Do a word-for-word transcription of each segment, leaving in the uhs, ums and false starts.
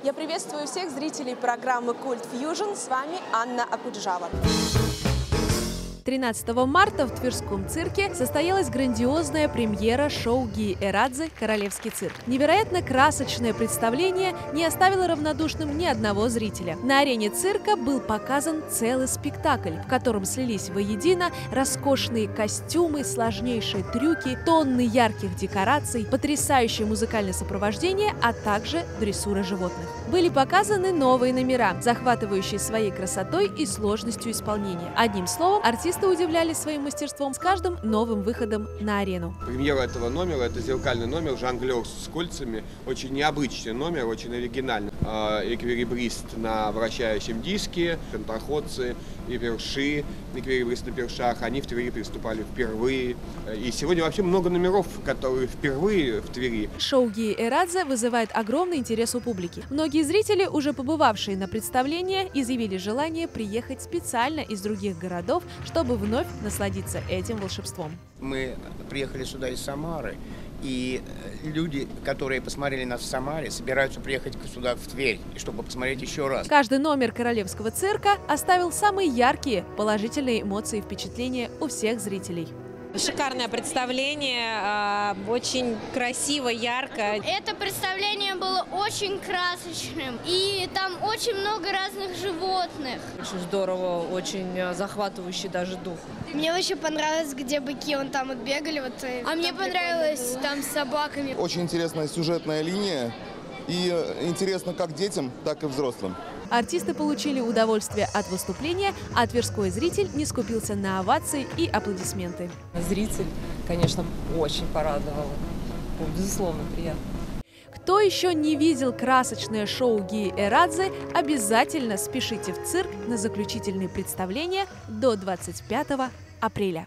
Я приветствую всех зрителей программы «Культ Фьюжн». С вами Анна Акуджава. тринадцатого марта в Тверском цирке состоялась грандиозная премьера шоу Гии Эрадзе «Королевский цирк». Невероятно красочное представление не оставило равнодушным ни одного зрителя. На арене цирка был показан целый спектакль, в котором слились воедино роскошные костюмы, сложнейшие трюки, тонны ярких декораций, потрясающее музыкальное сопровождение, а также дрессура животных. Были показаны новые номера, захватывающие своей красотой и сложностью исполнения. Одним словом, артисты удивляли своим мастерством с каждым новым выходом на арену. Премьера этого номера – это зеркальный номер, жонглер с кольцами. Очень необычный номер, очень оригинальный. Эквилибрист на вращающем диске, пентаходцы и перши, эквилибрист на першах. Они в Твери приступали впервые. И сегодня вообще много номеров, которые впервые в Твери. Шоу Гии Эрадзе вызывает огромный интерес у публики. Многие зрители, уже побывавшие на представление, изъявили желание приехать специально из других городов, чтобы вновь насладиться этим волшебством. Мы приехали сюда из Самары, и люди, которые посмотрели нас в Самаре, собираются приехать сюда, в Тверь, чтобы посмотреть еще раз. Каждый номер Королевского цирка оставил самые яркие положительные эмоции и впечатления у всех зрителей. Шикарное представление, очень красиво, ярко. Это представление было очень красочным, и там очень много разных животных. Очень здорово, очень захватывающий даже дух. Мне очень понравилось, где быки, он там вот бегали. Вот, а мне понравилось там с собаками. Очень интересная сюжетная линия, и интересно как детям, так и взрослым. Артисты получили удовольствие от выступления, а тверской зритель не скупился на овации и аплодисменты. Зритель, конечно, очень порадовал. Безусловно, приятно. Кто еще не видел красочное шоу Гии Эрадзе, обязательно спешите в цирк на заключительные представления до двадцать пятого апреля.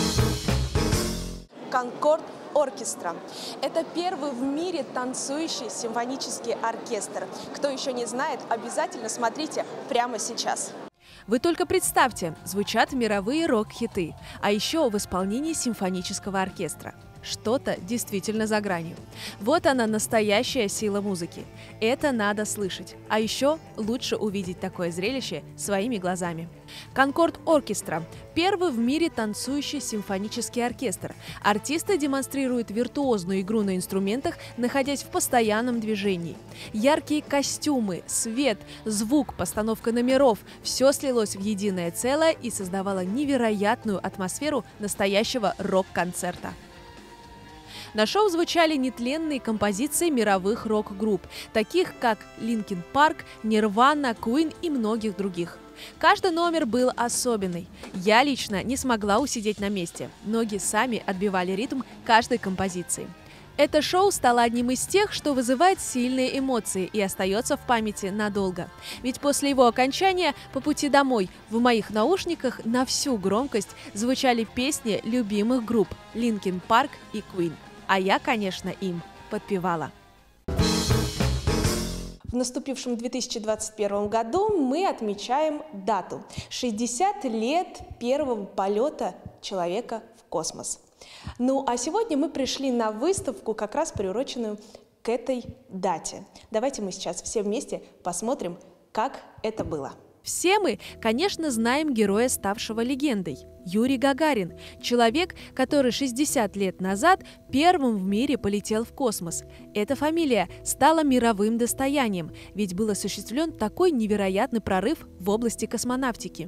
Конкорд Оркестра. Это первый в мире танцующий симфонический оркестр. Кто еще не знает, обязательно смотрите прямо сейчас. Вы только представьте, звучат мировые рок-хиты, а еще в исполнении симфонического оркестра. Что-то действительно за гранью. Вот она, настоящая сила музыки. Это надо слышать. А еще лучше увидеть такое зрелище своими глазами. Конкорд Оркестра – первый в мире танцующий симфонический оркестр. Артисты демонстрируют виртуозную игру на инструментах, находясь в постоянном движении. Яркие костюмы, свет, звук, постановка номеров – все слилось в единое целое и создавало невероятную атмосферу настоящего рок-концерта. На шоу звучали нетленные композиции мировых рок-групп, таких как Линкин Парк, Нирвана, Queen и многих других. Каждый номер был особенный. Я лично не смогла усидеть на месте. Ноги сами отбивали ритм каждой композиции. Это шоу стало одним из тех, что вызывает сильные эмоции и остается в памяти надолго. Ведь после его окончания по пути домой в моих наушниках на всю громкость звучали песни любимых групп Линкин Парк и Queen. А я, конечно, им подпевала. В наступившем две тысячи двадцать первом году мы отмечаем дату – шестьдесят лет первого полета человека в космос. Ну а сегодня мы пришли на выставку, как раз приуроченную к этой дате. Давайте мы сейчас все вместе посмотрим, как это было. Все мы, конечно, знаем героя, ставшего легендой – Юрий Гагарин, человек, который шестьдесят лет назад первым в мире полетел в космос. Эта фамилия стала мировым достоянием, ведь был осуществлен такой невероятный прорыв в области космонавтики.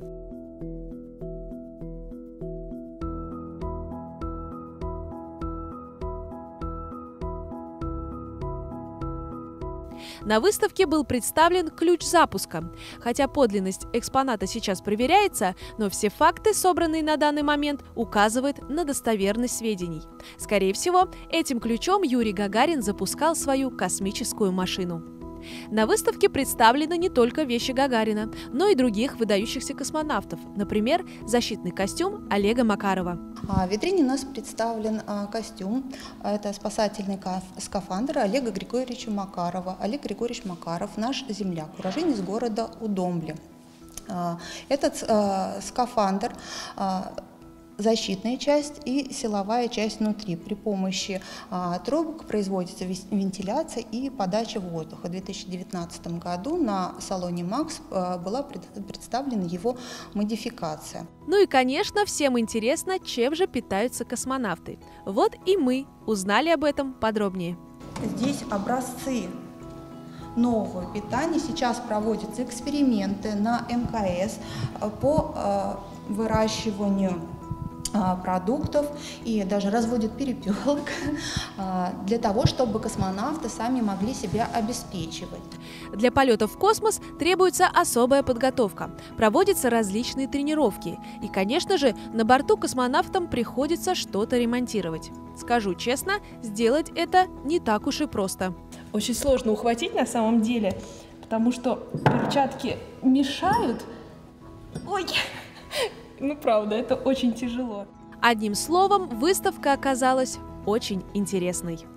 На выставке был представлен ключ запуска. Хотя подлинность экспоната сейчас проверяется, но все факты, собранные на данный момент, указывают на достоверность сведений. Скорее всего, этим ключом Юрий Гагарин запускал свою космическую машину. На выставке представлены не только вещи Гагарина, но и других выдающихся космонавтов, например, защитный костюм Олега Макарова. В витрине у нас представлен костюм, это спасательный скафандр Олега Григорьевича Макарова. Олег Григорьевич Макаров – наш земляк, уроженец города Удомли. Этот скафандр защитная часть и силовая часть внутри. При помощи а, трубок производится вентиляция и подача воздуха. В две тысячи девятнадцатом году на салоне «Макс» а, была пред, представлена его модификация. Ну и, конечно, всем интересно, чем же питаются космонавты. Вот и мы узнали об этом подробнее. Здесь образцы нового питания. Сейчас проводятся эксперименты на эм ка эс по а, выращиванию продуктов и даже разводят перепелок для того, чтобы космонавты сами могли себя обеспечивать. Для полетов в космос требуется особая подготовка, проводятся различные тренировки и, конечно же, на борту космонавтам приходится что-то ремонтировать. Скажу честно, сделать это не так уж и просто. Очень сложно ухватить на самом деле, потому что перчатки мешают. Ой! Ну, правда, это очень тяжело. Одним словом, выставка оказалась очень интересной.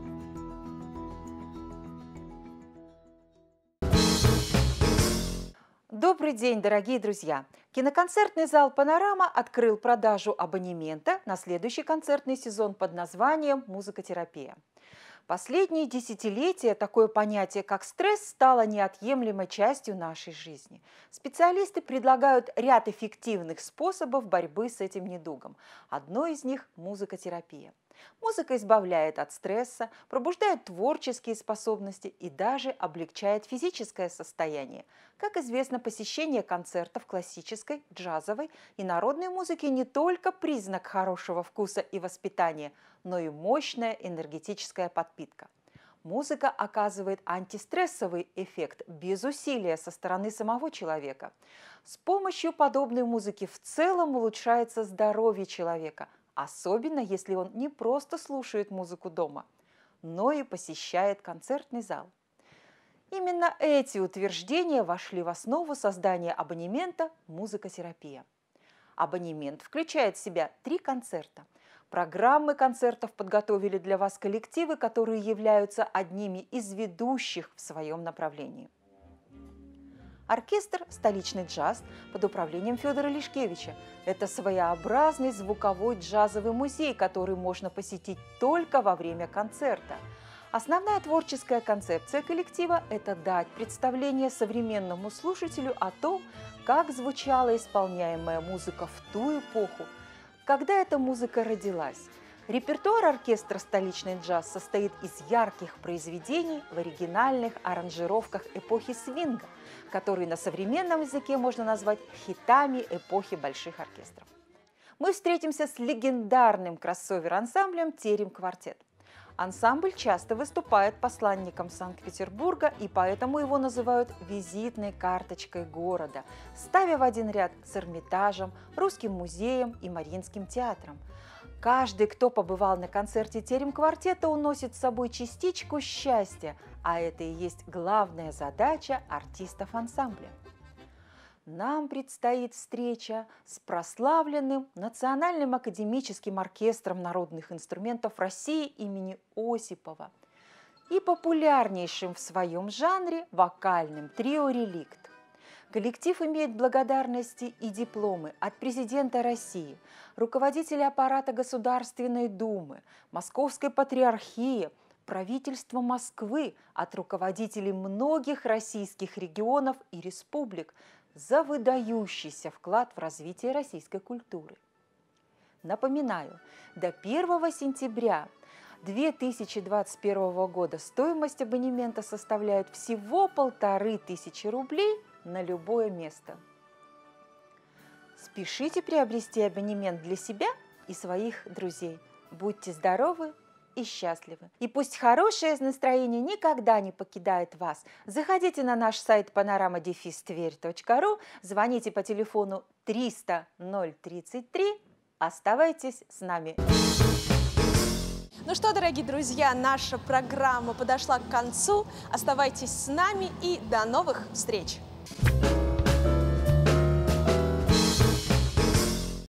Добрый день, дорогие друзья! Киноконцертный зал «Панорама» открыл продажу абонемента на следующий концертный сезон под названием «Музыкотерапия». Последние десятилетия такое понятие, как стресс, стало неотъемлемой частью нашей жизни. Специалисты предлагают ряд эффективных способов борьбы с этим недугом. Одно из них – музыкотерапия. Музыка избавляет от стресса, пробуждает творческие способности и даже облегчает физическое состояние. Как известно, посещение концертов классической, джазовой и народной музыки не только признак хорошего вкуса и воспитания, но и мощная энергетическая подпитка. Музыка оказывает антистрессовый эффект без усилия со стороны самого человека. С помощью подобной музыки в целом улучшается здоровье человека, особенно если он не просто слушает музыку дома, но и посещает концертный зал. Именно эти утверждения вошли в основу создания абонемента «Музыкотерапия». Абонемент включает в себя три концерта. Программы концертов подготовили для вас коллективы, которые являются одними из ведущих в своем направлении. Оркестр «Столичный джаз» под управлением Федора Лишкевича. Это своеобразный звуковой джазовый музей, который можно посетить только во время концерта. Основная творческая концепция коллектива – это дать представление современному слушателю о том, как звучала исполняемая музыка в ту эпоху, когда эта музыка родилась. Репертуар оркестра «Столичный джаз» состоит из ярких произведений в оригинальных аранжировках эпохи свинга, которые на современном языке можно назвать хитами эпохи больших оркестров. Мы встретимся с легендарным кроссовер-ансамблем «Терем-квартет». Ансамбль часто выступает посланником Санкт-Петербурга, и поэтому его называют визитной карточкой города, ставя в один ряд с Эрмитажем, Русским музеем и Мариинским театром. Каждый, кто побывал на концерте «Терем-квартета», уносит с собой частичку счастья, а это и есть главная задача артистов ансамбля. Нам предстоит встреча с прославленным Национальным академическим оркестром народных инструментов России имени Осипова и популярнейшим в своем жанре вокальным трио «Реликт». Коллектив имеет благодарности и дипломы от президента России, руководителя аппарата Государственной Думы, Московской Патриархии, правительства Москвы, от руководителей многих российских регионов и республик за выдающийся вклад в развитие российской культуры. Напоминаю, до первого сентября две тысячи двадцать первого года стоимость абонемента составляет всего полторы тысячи рублей на любое место. Спешите приобрести абонемент для себя и своих друзей. Будьте здоровы и счастливы. И пусть хорошее настроение никогда не покидает вас. Заходите на наш сайт панорама дефис тверь точка ру, звоните по телефону триста ноль тридцать три. Оставайтесь с нами. Ну что, дорогие друзья, наша программа подошла к концу. Оставайтесь с нами и до новых встреч!